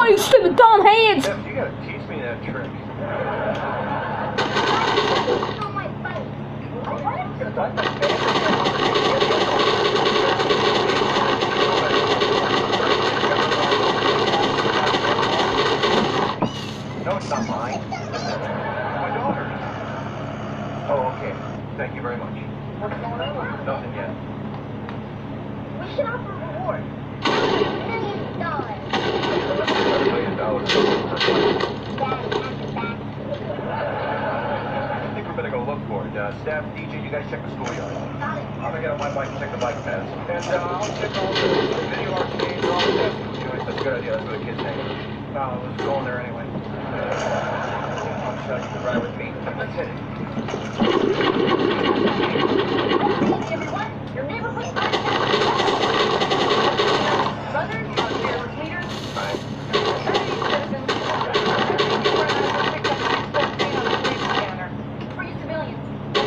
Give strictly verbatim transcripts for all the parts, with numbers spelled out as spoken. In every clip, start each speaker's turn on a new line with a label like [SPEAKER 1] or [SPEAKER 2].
[SPEAKER 1] you stupid dumb heads!
[SPEAKER 2] Jeff, you gotta teach me that trick.
[SPEAKER 3] On my bike.
[SPEAKER 2] No, it's not mine. My daughter's. Oh, okay. Thank you very much.
[SPEAKER 3] What's going on?
[SPEAKER 2] Nothing yet.
[SPEAKER 3] We should offer a reward. Million dollars.
[SPEAKER 2] A million dollars.
[SPEAKER 3] Dad, after that.
[SPEAKER 2] I think we better go look for it. Uh, staff, D J, you guys check the schoolyard.
[SPEAKER 3] Got it.
[SPEAKER 2] I'm gonna get on my bike and check the bike paths. And uh, I'll check all the video arcades, all the test joints. That's a good idea. That's where the kids hang. No, I was going there anyway. I'm sure you can ride with me. Let's hit it.
[SPEAKER 3] Hey, everyone. Your neighborhood podcast. Brothers, neighbors, leaders,
[SPEAKER 2] Right.
[SPEAKER 3] community citizens. For you civilians.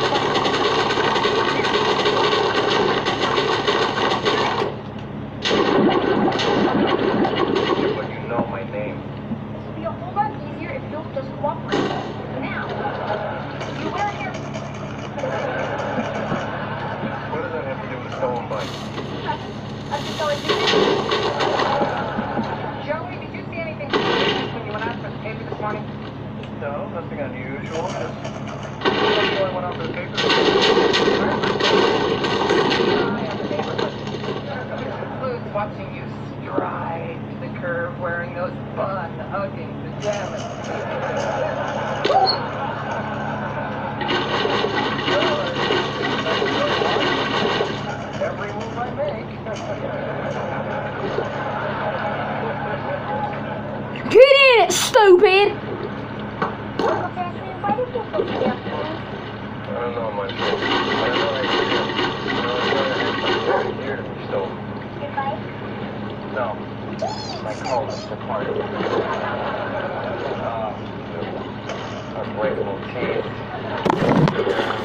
[SPEAKER 2] But you know my name.
[SPEAKER 3] This will be a whole lot easier if you'll just cooperate. Now, you wear a hair.
[SPEAKER 2] What does that have to do with a stolen bike?
[SPEAKER 3] That's just how I do it. Joey, did you see anything suspicious when you went out for the paper this morning?
[SPEAKER 2] No, nothing unusual. Just I went out for the paper.
[SPEAKER 3] I have the neighborhood. This includes watching you stride the curve wearing those bun-hugging pajamas.
[SPEAKER 2] Every move I make.
[SPEAKER 1] Get in it, stupid!
[SPEAKER 3] Uncle Jesse, why did you put me up
[SPEAKER 2] I don't know, my friend. I don't know how you do it. I don't know how you do it. To be stolen.
[SPEAKER 3] your bike?
[SPEAKER 2] No. My colors are part of it. Uh, unbreakable chain.